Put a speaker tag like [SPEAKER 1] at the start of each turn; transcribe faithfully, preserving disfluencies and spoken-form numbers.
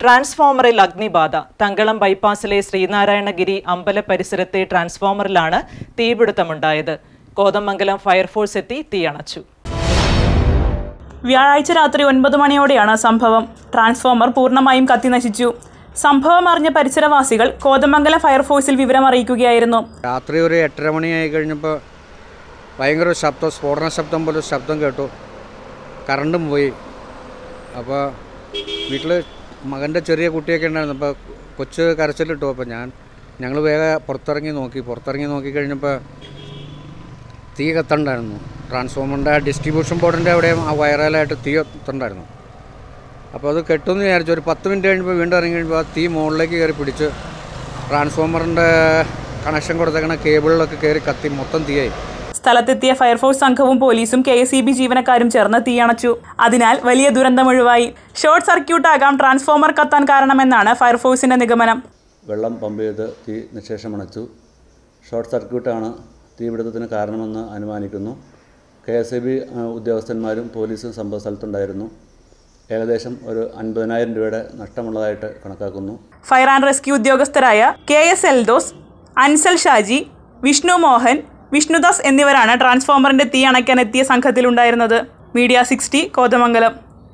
[SPEAKER 1] ട്രാൻസ്ഫോമറിൽ അഗ്നിബാധ. തങ്കളം ബൈപ്പാസിലെ ശ്രീനാരായണഗിരി അമ്പല പരിസരത്തെ ട്രാൻസ്ഫോമറിലാണ് തീപിടുത്തമുണ്ടായത്. കോതമംഗലം ഫയർഫോഴ്സ് എത്തി തീയണച്ചു.
[SPEAKER 2] വ്യാഴാഴ്ച രാത്രി ഒൻപത് മണിയോടെയാണ് സംഭവം. ട്രാൻസ്ഫോമർ പൂർണ്ണമായും കത്തിനശിച്ചു. സംഭവം അറിഞ്ഞ പരിസരവാസികൾ കോതമംഗലം ഫയർഫോഴ്സിൽ വിവരം അറിയിക്കുകയായിരുന്നു.
[SPEAKER 3] രാത്രി ഒരു എട്ടര മണിയായി കഴിഞ്ഞപ്പോൾ ഭയങ്കര ശബ്ദം, സ്ഫോടന ശബ്ദം പോലെ ശബ്ദം കേട്ടു. കറണ്ടും പോയി. അപ്പോൾ വീട്ടിൽ മകൻ്റെ ചെറിയ കുട്ടിയൊക്കെ ഉണ്ടായിരുന്നു. അപ്പോൾ കൊച്ച് കരച്ചിലിട്ടു. അപ്പോൾ ഞാൻ ഞങ്ങൾ വേഗം പുറത്തിറങ്ങി നോക്കി പുറത്തിറങ്ങി നോക്കി കഴിഞ്ഞപ്പോൾ തീ കത്തുണ്ടായിരുന്നു. ട്രാൻസ്ഫോമറിൻ്റെ ഡിസ്ട്രിബ്യൂഷൻ ബോർഡിൻ്റെ അവിടെയും ആ വയറലായിട്ട് തീ കത്തുണ്ടായിരുന്നു. അപ്പോൾ അത് കെട്ടുമെന്ന് വിചാരിച്ചു. ഒരു പത്ത് മിനിറ്റ് കഴിഞ്ഞപ്പോൾ വീണ്ടും ഇറങ്ങി കഴിയുമ്പോൾ ആ തീ മുകളിലേക്ക് കയറി പിടിച്ച് ട്രാൻസ്ഫോമറിൻ്റെ കണക്ഷൻ കൊടുത്തേക്കണ കേബിളിലൊക്കെ കയറി കത്തി മൊത്തം തീയായി.
[SPEAKER 2] സ്ഥലത്തെത്തിയ ഫയർഫോഴ്സ് സംഘവും പോലീസും കെ എസ് ഇ ബി ജീവനക്കാരും ചേർന്ന് തീയണച്ചു. അതിനാൽ വലിയ ദുരന്തം ഒഴിവായി. ഷോർട്ട് സർക്യൂട്ടാകാം ട്രാൻസ്ഫോമർ കത്താൻ കാരണമെന്നാണ് ഫയർഫോഴ്സിന്റെ നിഗമനം.
[SPEAKER 4] വെള്ളം പമ്പ് ചെയ്ത് തീ നിശേഷമണച്ചു. ഷോർട്ട് സർക്യൂട്ടാണ് തീപിടുത്തത്തിന് കാരണമെന്ന് അനുമാനിക്കുന്നു. കെ എസ് ഇ ബി ഉദ്യോഗസ്ഥന്മാരും പോലീസും സംഭവ സ്ഥലത്തുണ്ടായിരുന്നു. ഏകദേശം ഒരു അൻപതിനായിരം രൂപയുടെ നഷ്ടമുള്ളതായിട്ട് കണക്കാക്കുന്നു.
[SPEAKER 2] ഫയർ ആൻഡ് റെസ്ക്യൂ ഉദ്യോഗസ്ഥരായ കെ എസ് എൽദോസ്, അൻസൽ ഷാജി, വിഷ്ണു മോഹൻ, വിഷ്ണുദാസ് എന്നിവരാണ് ട്രാൻസ്ഫോമറിന്റെ തീ അണയ്ക്കാൻ എത്തിയ സംഘത്തിലുണ്ടായിരുന്നത്. Media sixty Kothamangalam.